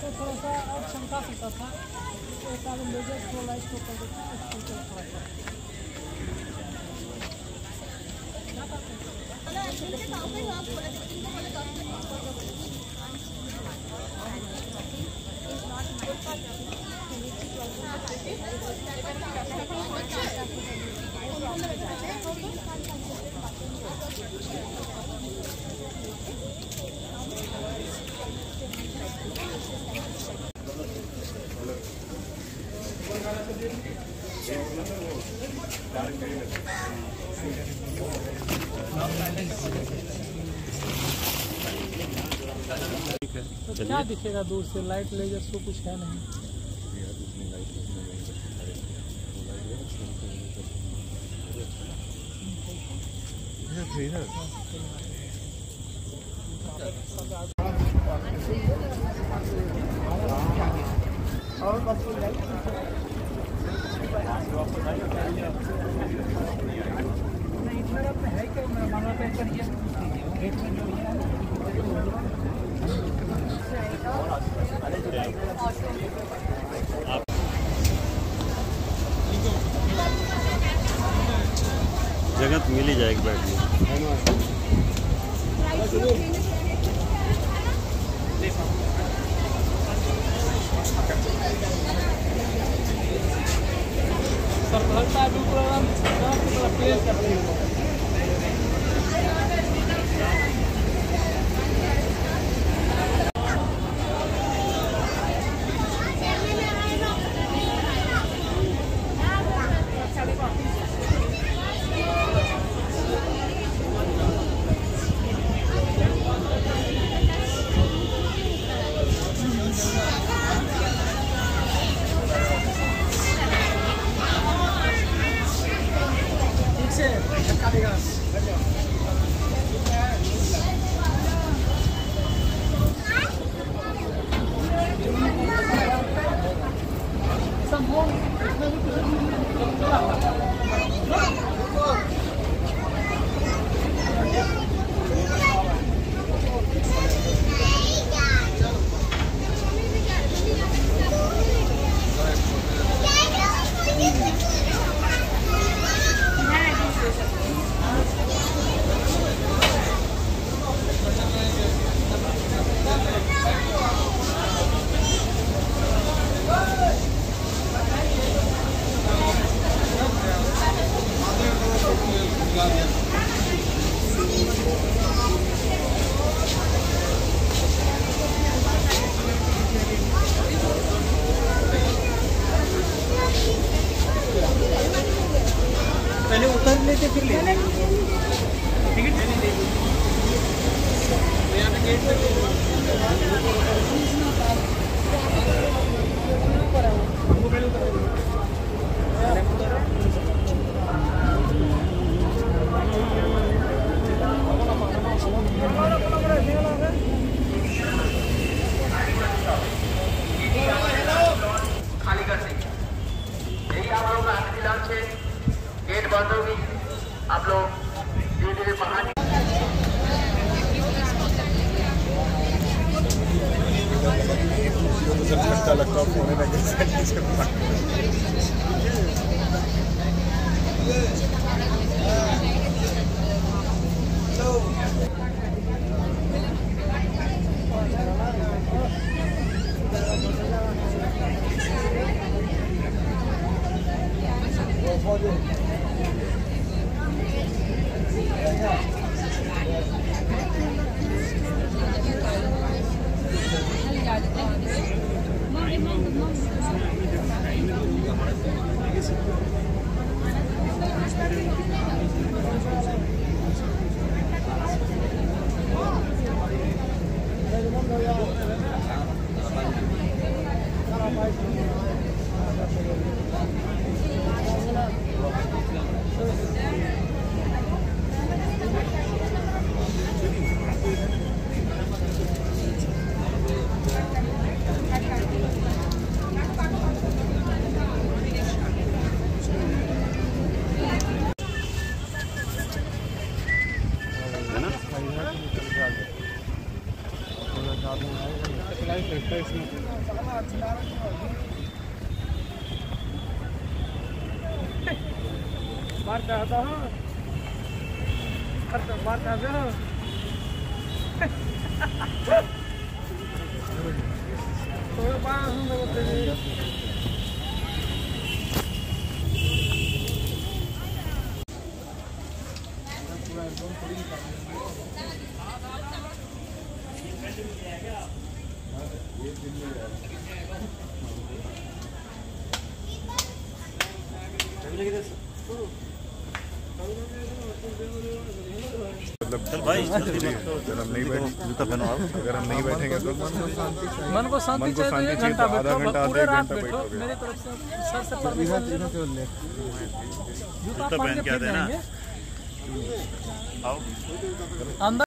थोड़ा सा और शंका होता था, एक आदमी लेजर को लाइट को कर देता है, उसको थोड़ा सा तो क्या दिखेगा दूर से, लाइट लेजर सो कुछ है नहीं। जगह तो मिल ही जाएगी बैठने। सफलता भी प्रोग्राम प्लेस करते हैं। पहले उतर लेते फिर ले टिकट यहाँ पे गेट हमको पहले खाली कर देंगे। यही आप लोग का हाथ फिलहाल से गेट बंद होगी, आप लोग धीरे धीरे बाहर लगता होने लगे। इसमें मारता होता हो मारता हो तो पास मतलब चल भाई अगर हम नहीं बैठ जूता पहनो आप अगर हम नहीं बैठेंगे तो मन को शांति चाहिए तो 1 घंटा आधा बैठो घंटा पूरे आधा रात घंटा बैठो बैठोगे। मेरी तरफ से सर से परमिशन ले लो जूता पहन के फिर जाएंगे आओ अंदर